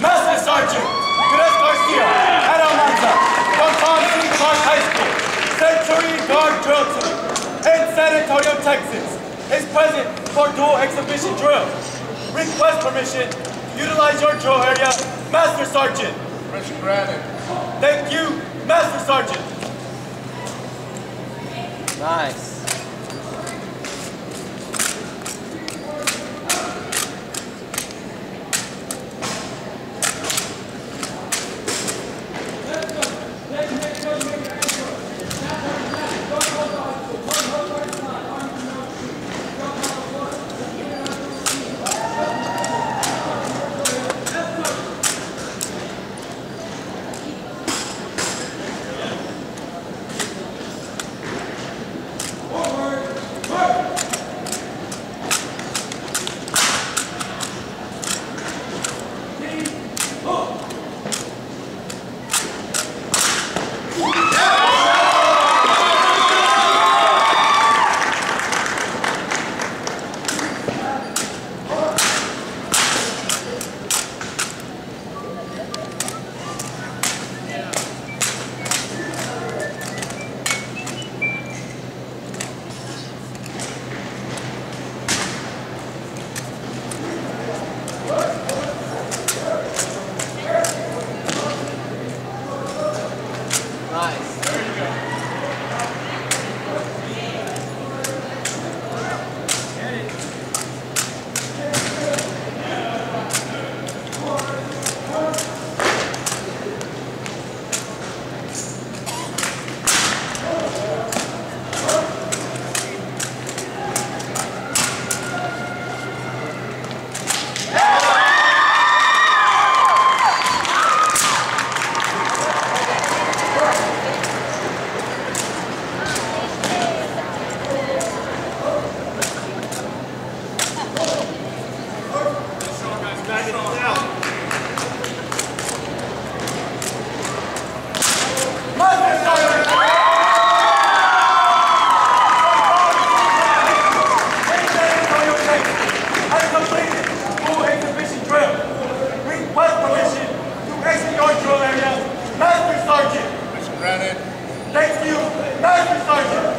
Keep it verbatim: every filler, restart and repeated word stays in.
Master Sergeant Andres Garcia, Almanza, from Thompson Park High School, Century Guard Drill Team, in San Antonio, Texas, is present for dual exhibition drill. Request permission to utilize your drill area, Master Sergeant. Permission granted. Thank you, Master Sergeant. Nice. Thank you, Master Sergeant.